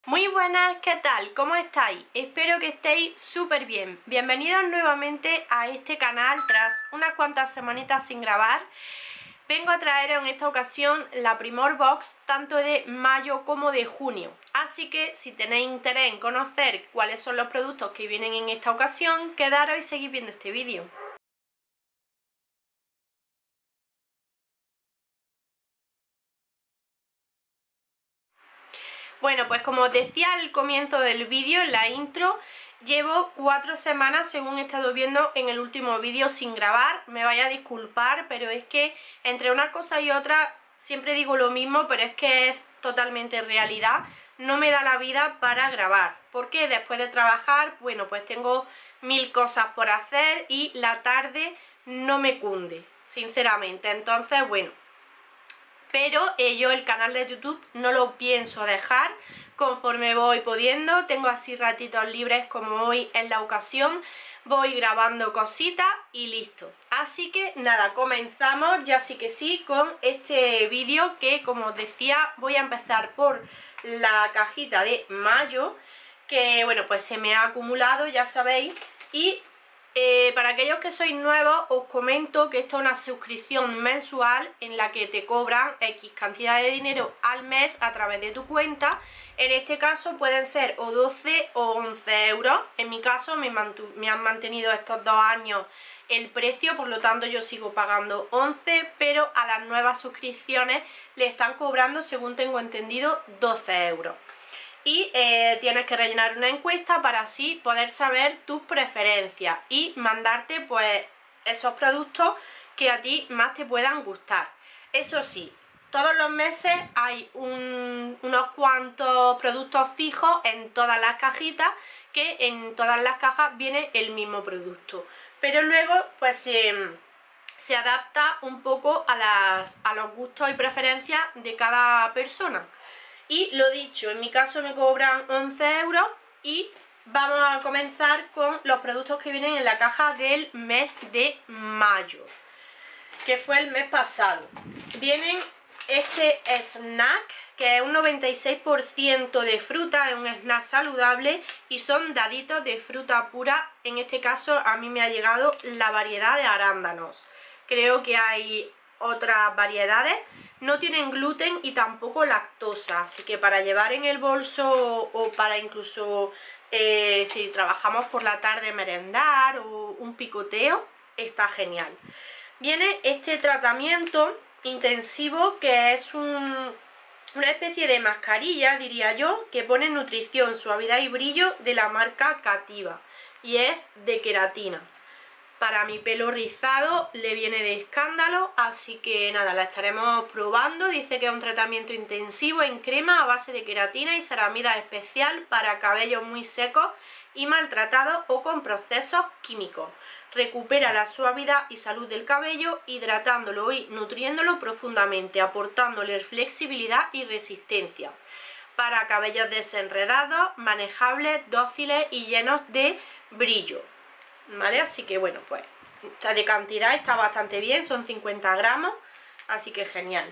Muy buenas, ¿qué tal? ¿Cómo estáis? Espero que estéis súper bien. Bienvenidos nuevamente a este canal tras unas cuantas semanitas sin grabar. Vengo a traeros en esta ocasión la Primor Box tanto de mayo como de junio. Así que si tenéis interés en conocer cuáles son los productos que vienen en esta ocasión, quedaros y seguid viendo este vídeo. Bueno, pues como os decía al comienzo del vídeo, en la intro, llevo 4 semanas, según he estado viendo en el último vídeo, sin grabar. Me vaya a disculpar, pero es que entre una cosa y otra siempre digo lo mismo, pero es que es totalmente realidad. No me da la vida para grabar, porque después de trabajar, bueno, pues tengo 1000 cosas por hacer y la tarde no me cunde, sinceramente. Entonces, bueno, pero yo el canal de YouTube no lo pienso dejar conforme voy pudiendo. Tengo así ratitos libres como hoy en la ocasión, voy grabando cositas y listo. Así que nada, comenzamos ya sí que sí con este vídeo que, como os decía, voy a empezar por la cajita de mayo, que bueno, pues se me ha acumulado, ya sabéis, y para aquellos que sois nuevos os comento que esto es una suscripción mensual en la que te cobran X cantidad de dinero al mes a través de tu cuenta. En este caso pueden ser o 12 o 11 euros. En mi caso me han mantenido estos 2 años el precio, por lo tanto yo sigo pagando 11, pero a las nuevas suscripciones le están cobrando, según tengo entendido, 12 euros. Y tienes que rellenar una encuesta para así poder saber tus preferencias y mandarte pues esos productos que a ti más te puedan gustar. Eso sí, todos los meses hay unos cuantos productos fijos en todas las cajitas, que en todas las cajas viene el mismo producto, pero luego pues se adapta un poco a los gustos y preferencias de cada persona. Y lo dicho, en mi caso me cobran 11 euros y vamos a comenzar con los productos que vienen en la caja del mes de mayo, que fue el mes pasado. Vienen este snack, que es un 96% de fruta, es un snack saludable y son daditos de fruta pura. En este caso a mí me ha llegado la variedad de arándanos. Creo que hay otras variedades. No tienen gluten y tampoco lactosa, así que para llevar en el bolso o para incluso si trabajamos por la tarde merendar o un picoteo, está genial. Viene este tratamiento intensivo que es una especie de mascarilla, diría yo, que pone nutrición, suavidad y brillo de la marca Cativa y es de queratina. Para mi pelo rizado le viene de escándalo, así que nada, la estaremos probando. Dice que es un tratamiento intensivo en crema a base de queratina y ceramida especial para cabellos muy secos y maltratados o con procesos químicos. Recupera la suavidad y salud del cabello, hidratándolo y nutriéndolo profundamente, aportándole flexibilidad y resistencia. Para cabellos desenredados, manejables, dóciles y llenos de brillo. ¿Vale? Así que bueno, pues de cantidad está bastante bien, son 50 gramos, así que genial.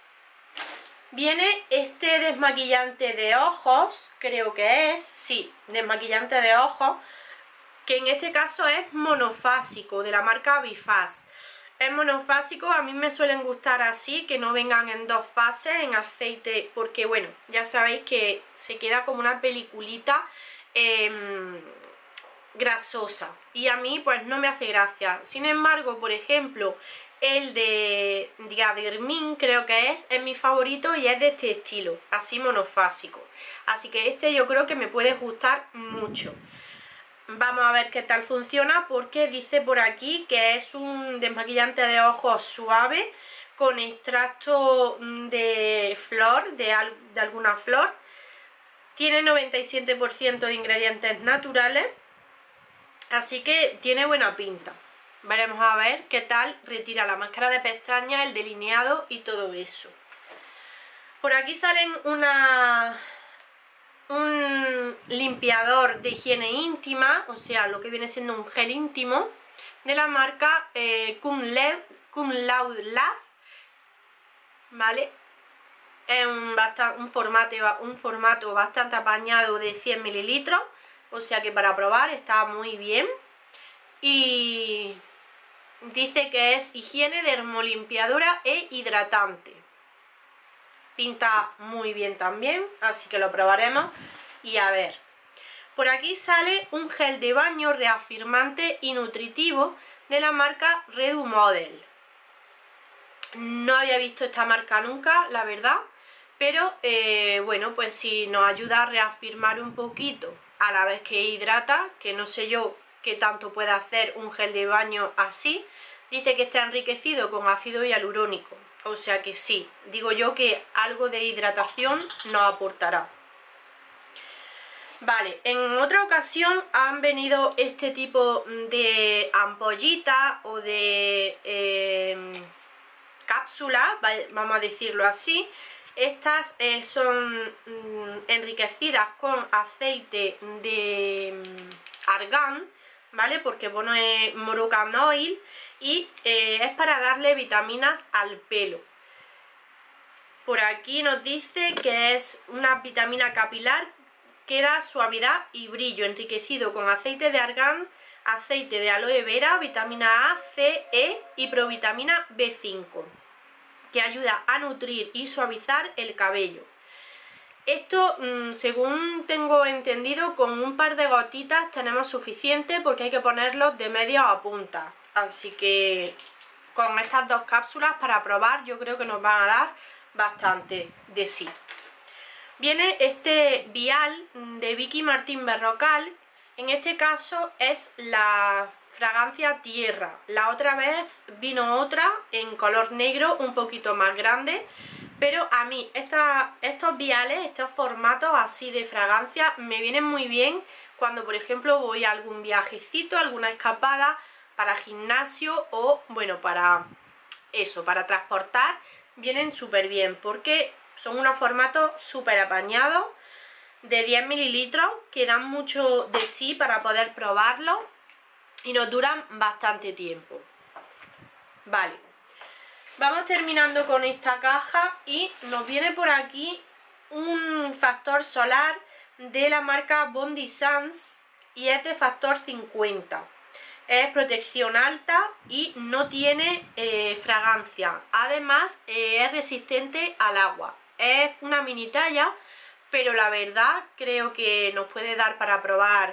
Viene este desmaquillante de ojos, creo que es, sí, desmaquillante de ojos, que en este caso es monofásico, de la marca Bifaz. Es monofásico, a mí me suelen gustar así, que no vengan en dos fases, en aceite, porque bueno, ya sabéis que se queda como una peliculita grasosa y a mí pues no me hace gracia. Sin embargo, por ejemplo, el de Diadermin creo que es mi favorito y es de este estilo, así monofásico, así que este yo creo que me puede gustar mucho. Vamos a ver qué tal funciona, porque dice por aquí que es un desmaquillante de ojos suave con extracto de flor, de alguna flor. Tiene 97% de ingredientes naturales, así que tiene buena pinta. Veremos a ver qué tal retira la máscara de pestañas, el delineado y todo eso. Por aquí salen un limpiador de higiene íntima, o sea, lo que viene siendo un gel íntimo, de la marca Cum Laude Lab, ¿vale? Es un formato bastante apañado de 100 mililitros, o sea que para probar está muy bien. Y dice que es higiene, dermolimpiadora e hidratante. Pinta muy bien también, así que lo probaremos. Y a ver, por aquí sale un gel de baño reafirmante y nutritivo de la marca Redu Model. No había visto esta marca nunca, la verdad, pero bueno, pues si nos ayuda a reafirmar un poquito a la vez que hidrata, que no sé yo qué tanto puede hacer un gel de baño así. Dice que está enriquecido con ácido hialurónico, o sea que sí, digo yo que algo de hidratación nos aportará. Vale, en otra ocasión han venido este tipo de ampollitas o de cápsulas, vamos a decirlo así. Estas son enriquecidas con aceite de argán, ¿vale? Porque pone Moroccan Oil y es para darle vitaminas al pelo. Por aquí nos dice que es una vitamina capilar que da suavidad y brillo, enriquecido con aceite de argán, aceite de aloe vera, vitamina A, C, E y provitamina B5, que ayuda a nutrir y suavizar el cabello. Esto, según tengo entendido, con un par de gotitas tenemos suficiente, porque hay que ponerlos de media a punta. Así que con estas dos cápsulas para probar yo creo que nos van a dar bastante de sí. Viene este vial de Vicky Martín Berrocal. En este caso es la fragancia Tierra. La otra vez vino otra en color negro, un poquito más grande, pero a mí estos viales, estos formatos así de fragancia me vienen muy bien cuando, por ejemplo, voy a algún viajecito, alguna escapada, para gimnasio o, bueno, para eso, para transportar. Vienen súper bien porque son unos formatos súper apañados, de 10 mililitros, que dan mucho de sí para poder probarlos y nos duran bastante tiempo. Vale, vamos terminando con esta caja y nos viene por aquí un factor solar de la marca Bondi Sands y es de factor 50. Es protección alta y no tiene fragancia. Además es resistente al agua. Es una mini talla, pero la verdad creo que nos puede dar para probar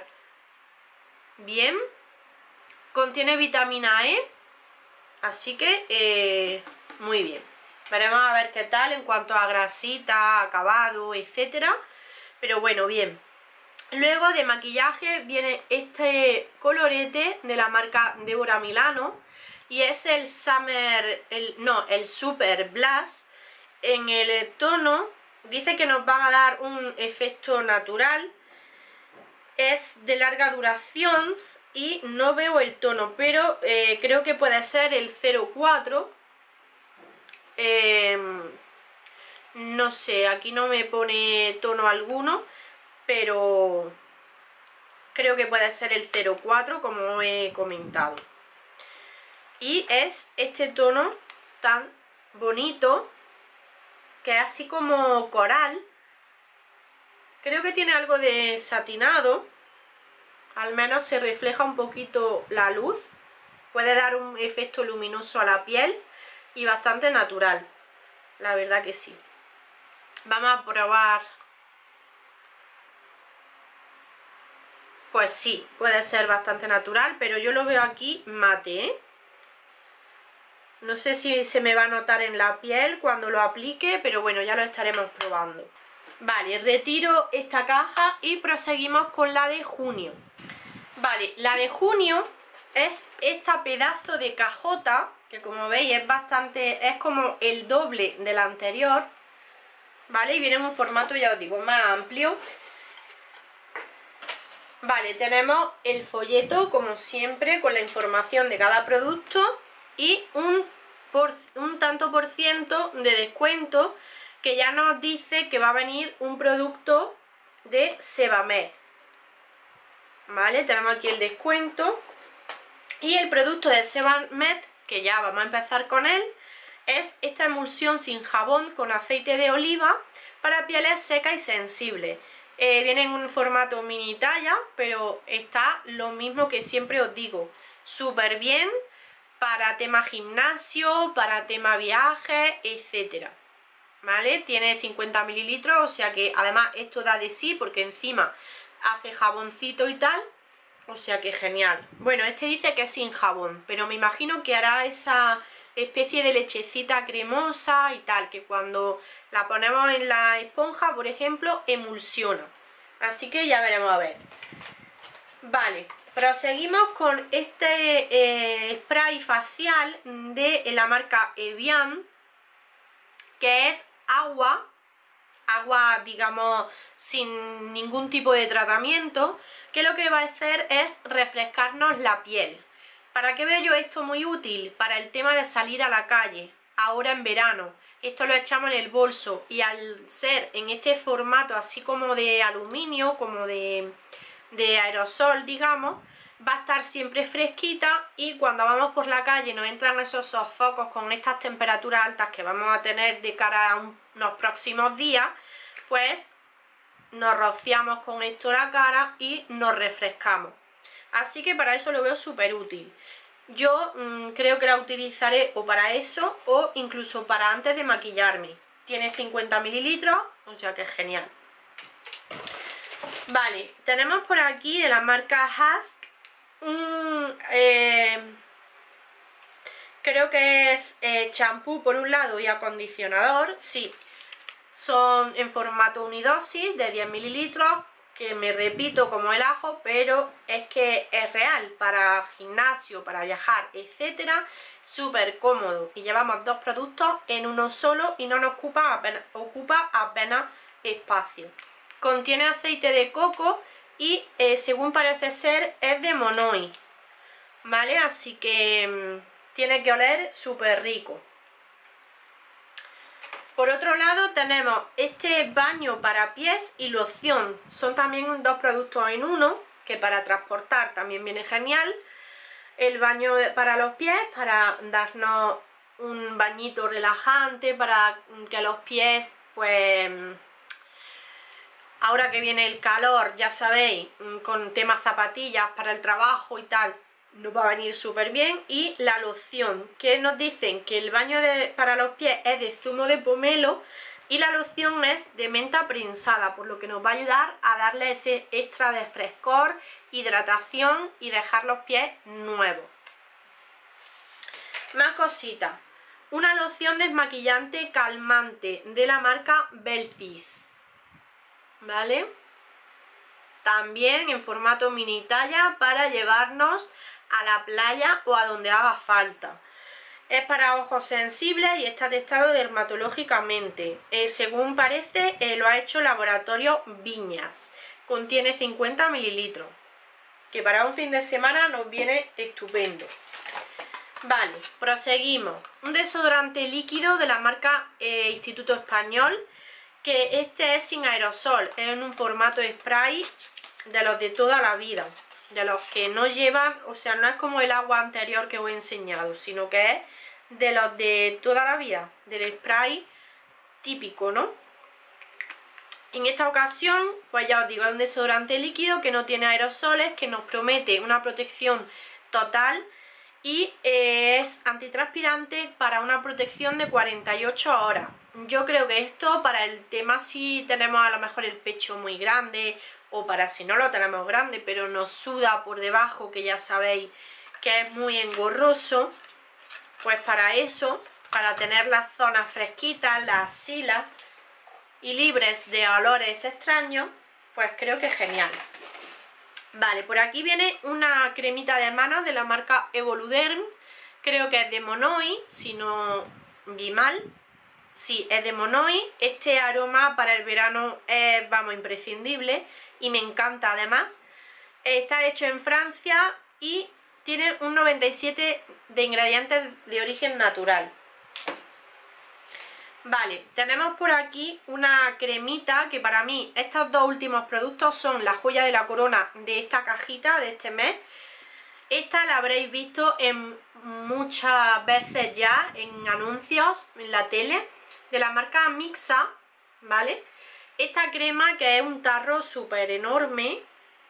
bien. Contiene vitamina E, así que muy bien. Veremos a ver qué tal en cuanto a grasita, acabado, etcétera. Pero bueno, bien. Luego de maquillaje viene este colorete de la marca Deborah Milano y es el Super Blast en el tono. Dice que nos van a dar un efecto natural, es de larga duración y no veo el tono, pero creo que puede ser el 04. No sé, aquí no me pone tono alguno, pero creo que puede ser el 04, como he comentado. Y es este tono tan bonito, que es así como coral. Creo que tiene algo de satinado, al menos se refleja un poquito la luz. Puede dar un efecto luminoso a la piel y bastante natural, la verdad que sí. Vamos a probar. Pues sí, puede ser bastante natural, pero yo lo veo aquí mate, ¿eh? No sé si se me va a notar en la piel cuando lo aplique, pero bueno, ya lo estaremos probando. Vale, retiro esta caja y proseguimos con la de junio. Vale, la de junio es esta pedazo de cajota, que como veis es como el doble de la anterior, ¿vale? Y viene en un formato, ya os digo, más amplio. Vale, tenemos el folleto, como siempre, con la información de cada producto y un tanto por ciento de descuento, que ya nos dice que va a venir un producto de Sebamed. Vale, tenemos aquí el descuento y el producto de Sebamed, que ya vamos a empezar con él, es esta emulsión sin jabón con aceite de oliva para pieles secas y sensibles. Viene en un formato mini talla, pero está lo mismo que siempre os digo, súper bien para tema gimnasio, para tema viajes, etcétera. ¿Vale? Tiene 50 mililitros, o sea que además esto da de sí porque encima hace jaboncito y tal, o sea que genial. Bueno, este dice que es sin jabón, pero me imagino que hará esa especie de lechecita cremosa y tal, que cuando la ponemos en la esponja, por ejemplo, emulsiona. Así que ya veremos a ver. Vale, proseguimos con este spray facial de la marca Evian, que es agua, digamos, sin ningún tipo de tratamiento, que lo que va a hacer es refrescarnos la piel. ¿Para qué veo yo esto muy útil? Para el tema de salir a la calle, ahora en verano. Esto lo echamos en el bolso y al ser en este formato así como de aluminio, como de aerosol, digamos, va a estar siempre fresquita y cuando vamos por la calle nos entran esos sofocos con estas temperaturas altas que vamos a tener de cara a unos próximos días, pues nos rociamos con esto la cara y nos refrescamos. Así que para eso lo veo súper útil. Yo creo que la utilizaré o para eso o incluso para antes de maquillarme. Tiene 50 mililitros, o sea que es genial. Vale, tenemos por aquí de la marca Husk creo que es champú por un lado y acondicionador, sí. Son en formato unidosis de 10 mililitros, que me repito como el ajo, pero es que es real para gimnasio, para viajar, etcétera, súper cómodo. Y llevamos dos productos en uno solo y no nos ocupa apenas espacio. Contiene aceite de coco y según parece ser es de Monoi, ¿vale? Así que tiene que oler súper rico. Por otro lado tenemos este baño para pies y loción. Son también dos productos en uno, que para transportar también viene genial. El baño para los pies, para darnos un bañito relajante, para que los pies, pues ahora que viene el calor, ya sabéis, con temas zapatillas para el trabajo y tal, nos va a venir súper bien. Y la loción, que nos dicen que el baño para los pies es de zumo de pomelo y la loción es de menta prensada, por lo que nos va a ayudar a darle ese extra de frescor, hidratación y dejar los pies nuevos. Más cositas. Una loción desmaquillante calmante de la marca Beltis, ¿vale? También en formato mini talla para llevarnos a la playa o a donde haga falta. Es para ojos sensibles y está testado dermatológicamente. Según parece, lo ha hecho Laboratorio Viñas. Contiene 50 mililitros, que para un fin de semana nos viene estupendo. Vale, proseguimos. Un desodorante líquido de la marca Instituto Español, que este es sin aerosol, es en un formato spray de los de toda la vida, de los que no llevan, o sea, no es como el agua anterior que os he enseñado, sino que es de los de toda la vida, del spray típico, ¿no? En esta ocasión, pues ya os digo, es un desodorante líquido que no tiene aerosoles, que nos promete una protección total y es antitranspirante para una protección de 48 horas. Yo creo que esto para el tema si tenemos a lo mejor el pecho muy grande o para si no lo tenemos grande pero nos suda por debajo, que ya sabéis que es muy engorroso, pues para eso, para tener las zonas fresquitas, las axilas y libres de olores extraños, pues creo que es genial. Vale, por aquí viene una cremita de manos de la marca Evoluderm, creo que es de Monoi, si no vi mal. Sí, es de Monoi. Este aroma para el verano es, vamos, imprescindible y me encanta además. Está hecho en Francia y tiene un 97 de ingredientes de origen natural. Vale, tenemos por aquí una cremita que para mí estos dos últimos productos son la joya de la corona de esta cajita de este mes. Esta la habréis visto en muchas veces ya en anuncios en la tele de la marca Mixa, ¿vale? Esta crema, que es un tarro súper enorme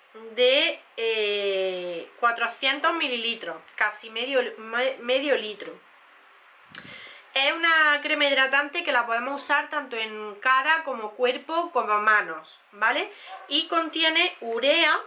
de 400 mililitros, casi medio litro. Es una crema hidratante que la podemos usar tanto en cara como cuerpo como manos, ¿vale? Y contiene urea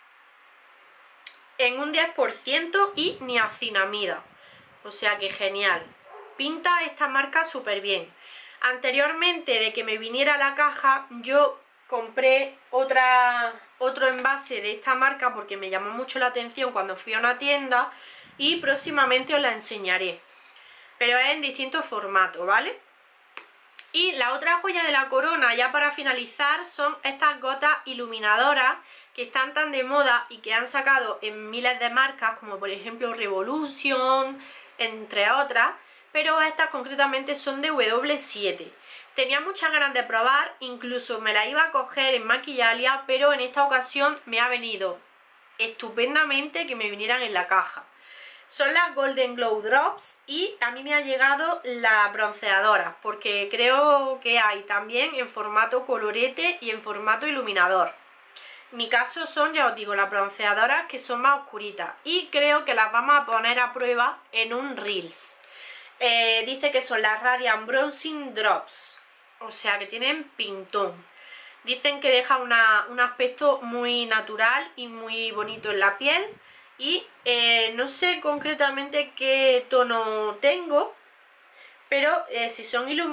en un 10% y niacinamida, o sea que genial. Pinta esta marca súper bien. Anteriormente de que me viniera la caja, yo compré otro envase de esta marca porque me llamó mucho la atención cuando fui a una tienda y próximamente os la enseñaré, pero es en distintos formatos, ¿vale? Y la otra joya de la corona, ya para finalizar, son estas gotas iluminadoras que están tan de moda y que han sacado en miles de marcas, como por ejemplo Revolution, entre otras, pero estas concretamente son de W7. Tenía muchas ganas de probar, incluso me la iba a coger en Maquillalia, pero en esta ocasión me ha venido estupendamente que me vinieran en la caja. Son las Golden Glow Drops y a mí me ha llegado las bronceadoras, porque creo que hay también en formato colorete y en formato iluminador. En mi caso son, ya os digo, las bronceadoras que son más oscuritas y creo que las vamos a poner a prueba en un Reels. Dice que son las Radiant Bronzing Drops, o sea que tienen pintón. Dicen que deja un aspecto muy natural y muy bonito en la piel. Y no sé concretamente qué tono tengo, pero si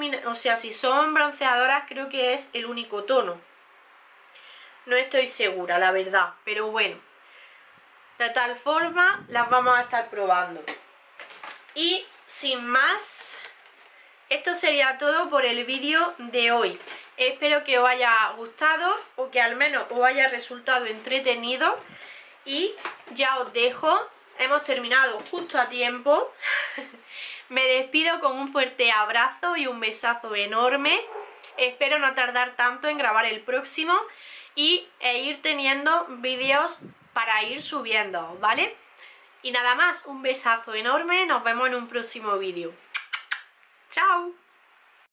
son bronceadoras creo que es el único tono. No estoy segura, la verdad, pero bueno. De tal forma las vamos a estar probando. Y sin más, esto sería todo por el vídeo de hoy. Espero que os haya gustado o que al menos os haya resultado entretenido. Y ya os dejo, hemos terminado justo a tiempo. Me despido con un fuerte abrazo y un besazo enorme. Espero no tardar tanto en grabar el próximo e ir teniendo vídeos para ir subiendo, ¿vale? Y nada más, un besazo enorme, nos vemos en un próximo vídeo. ¡Chao!